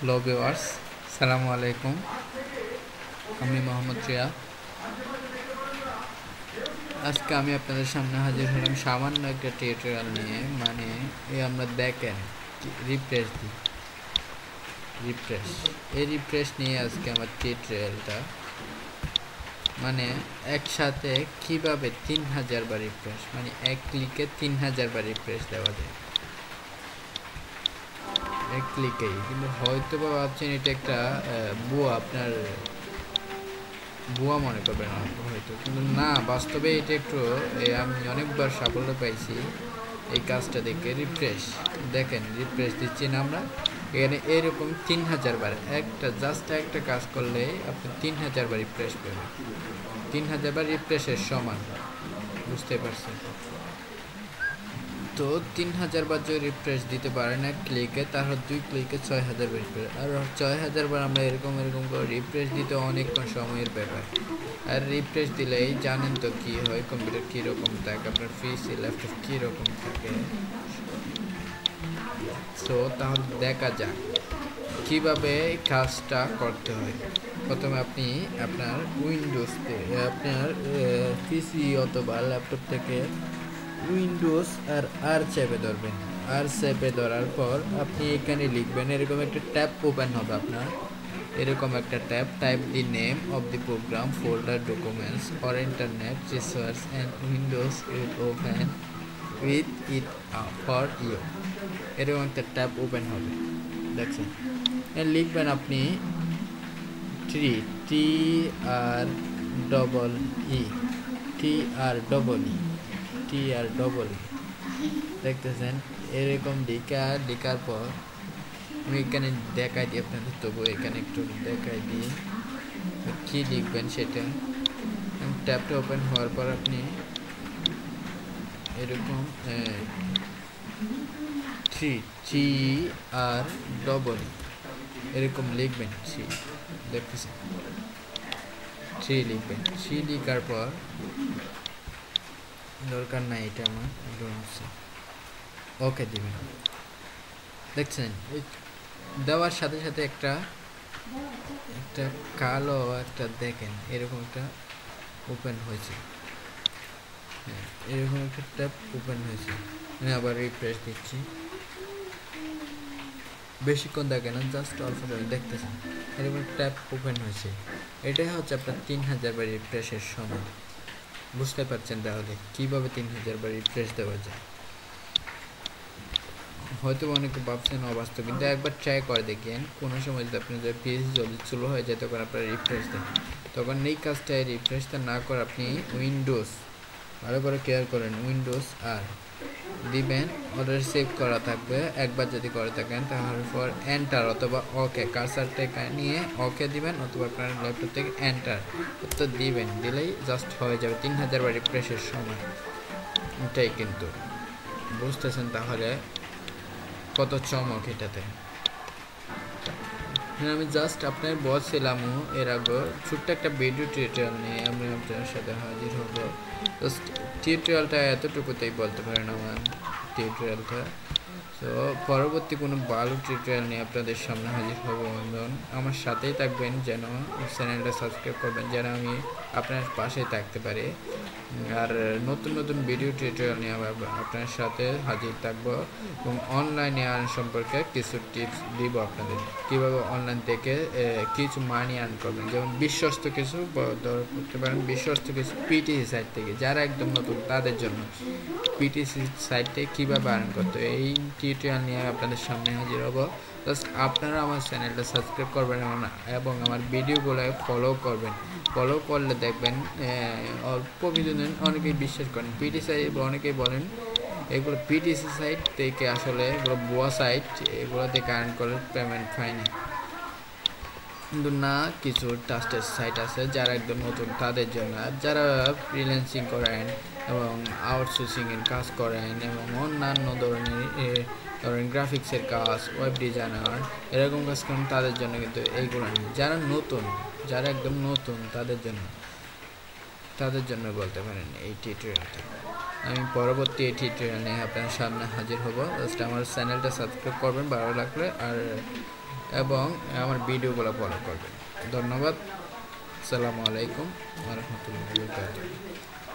Hello viewers, সালামু আলাইকুম। আমি মোহাম্মদ রিয়া। আজকে আমি আপনাদের সামনে হাজির হলাম সামান্য একটা টিউটোরিয়াল নিয়ে। মানে আমরা দেখেন রিফ্রেশ দিই, এই রিফ্রেশ নিয়ে আজকে আমার টিউটোরিয়ালটা। মানে একসাথে কিভাবে 3000 বার রিফ্রেশ, মানে এক ক্লিকে 3000 বার রিফ্রেশ দেওয়া যায় এক ক্লিকেই। কিন্তু হয়তো বা ভাবছেন এটা একটা আপনার ভুয়া মনে করবেন হয়তো, কিন্তু না, বাস্তবে এটা একটু আমি অনেকবার সাফল্য পাইছি এই কাজটা দেখে। দেখেন রিফ্রেশ দিচ্ছি না আমরা, এখানে এরকম 3000 বার একটা কাজ করলে আপনি 3000 বার রিফ্রেশ পাবেন। 3000 বার রিফ্রেশের সমান, বুঝতে পারছেন তো? 3000 বার যদি রিফ্রেশ দিতে পারেন এক ক্লিকে, তাহলে 2 ক্লিকে 6000 বার রিফ্রেশ। আর 6000 বার আমরা এরকম করে রিফ্রেশ দিতে অনেকক্ষণ সময়ের ব্যাপার। আর রিফ্রেশ দিলেই জানেন তো কি হয়, কম্পিউটার কীরকম থাকে, আপনার পিসি ল্যাপটপ কীরকম থাকে। তো তাহলে দেখা যাক কীভাবে কাজটা করতে হয়। প্রথমে আপনি আপনার আপনার পিসি অথবা ল্যাপটপ থেকে উইন্ডোজ আর চেপে ধরবেন। আর চেপে ধরার পর আপনি এখানে লিখবেন, এরকম একটা ট্যাব ওপেন হবে আপনার, এরকম একটা tab, type the name of the program, folder, documents or internet resource and Windows will open with it for you. এরকম একটা ট্যাব ওপেন হবে, দেখছেন। লিখবেন আপনি টি আর ডবল ই টি আর ডবল ই দেখতেছেন। এরকম লিখার পর আমি এখানে দেখাই দিই আপনাদের, তবু এখানে একটু দেখাই দিই কি লিখবেন সেটা। ট্যাবটা ওপেন হওয়ার পর আপনি এরকম থ্রি আর ডবল এরকম লিখবেন। দেখতেছেন, লিখার পর দরকার নাই, এটা আমার ওকে দিবেন। দেখছেন, দেওয়ার সাথে সাথে একটা কালো একটা দেখেন এরকম একটা ওপেন হয়েছে, এরকম একটা ট্যাব ওপেন হয়েছে। আমি আবার রিফ্রেশ দিচ্ছি, বেশিক্ষণ দেখে না, জাস্ট অল্প সময়। দেখতেছেন এরকম ট্যাব ওপেন হয়েছে। এটাই হচ্ছে আপনার 3000 বার রিফ্রেশের সময়। বুঝতে পারছেন তাহলে কীভাবে 3000 বার রিফ্রেশ দেওয়া যায়? হয়তো অনেকে ভাবছেন অবাস্তব, কিন্তু একবার ট্রাই করে দেখেন। কোনো সময় যদি আপনাদের পেজ জলদি স্লো হয়ে যায়, তখন আপনারা রিফ্রেশ দেন, তখন এই কাজটায় রিফ্রেশটা না করে আপনি উইন্ডোজ ভালো করে কেয়ার করেন, উইন্ডোজ আর দিবেন। অলরেডি সেভ করা থাকবে, একবার যদি করে থাকেন তাহলে পর এন্টার অথবা ওকে, কার্সারটা নিয়ে ওকে দিবেন, অথবা আপনার ল্যাপটপ থেকে এন্টার তো দিবেন, দিলেই জাস্ট হয়ে যাবে 3000 বার রিফ্রেশের সময়। এটাই কিন্তু বুঝতেছেন তাহলে কত চমক এটাতে। আমি জাস্ট আপনার বলছিলামও এর আগে ছোট্ট একটা ভিডিও টিউটোরিয়াল নিয়ে আমি আপনার সাথে হাজির হব। জাস্ট টিউটোরিয়ালটা এতটুকুতেই বলতে পারেন আমার টিউটোরিয়ালটা। তো পরবর্তী কোনো ভালো টিউটোরিয়াল নিয়ে আপনাদের সামনে হাজির হব। আমার সাথেই থাকবেন, যেন চ্যানেলটা সাবস্ক্রাইব করবেন, যেন আমি আপনার পাশে থাকতে পারি। আর নতুন নতুন ভিডিও টিউটোরিয়াল নিয়ে আপনার সাথে হাজির থাকবো, এবং অনলাইনে আর্ন সম্পর্কে কিছু টিপস দিব আপনাদের, কীভাবে অনলাইন থেকে কিছু মানি আর্ন করবেন। যেমন বিশ্বস্ত কিছু করতে পারেন, বিশ্বস্ত কিছু পিটিসি সাইট থেকে, যারা একদম নতুন তাদের জন্য পিটিসি সাইট থেকে কীভাবে আর্ন করতে, এই টিউটোরিয়াল নিয়ে আপনাদের সামনে হাজির হব। জাস্ট আপনারা আমার চ্যানেলটা সাবস্ক্রাইব করবেন এবং আমার ভিডিওগুলো ফলো করলে দেখবেন অল্প কিছুদিন অনেকেই বিশ্বাস করেন পিটিসি, অনেকেই বলেন এগুলো পিটিসি সাইট থেকে, আসলে এগুলো ভুয়া সাইট, এগুলো থেকে আর্ন করে পেমেন্ট পায়নি। কিন্তু না, কিছু ট্রাস্টেড সাইট আছে যারা একদম নতুন তাদের জন্য। আর যারা ফ্রিল্যান্সিং করেন এবং আউটসোর্সিংয়ের কাজ করেন এবং অন্যান্য ধরেন গ্রাফিক্সের কাজ, ওয়েব ডিজাইনার এরকম কাজ করেন, তাদের জন্য কিন্তু এইগুলো নেই। যারা একদম নতুন তাদের জন্য বলতে পারেন এই টিউটোরিয়ালটা। আমি পরবর্তী এই টিউটোরিয়াল নিয়ে আপনার সামনে হাজির হব। জাস্ট আমার চ্যানেলটা সাবস্ক্রাইব করবেন ভালো লাগলে, আর এবং আমার ভিডিওগুলো ফলো করবেন। ধন্যবাদ। আসসালামু আলাইকুম ওয়া রাহমাতুল্লাহি ওয়া বারাকাতুহু।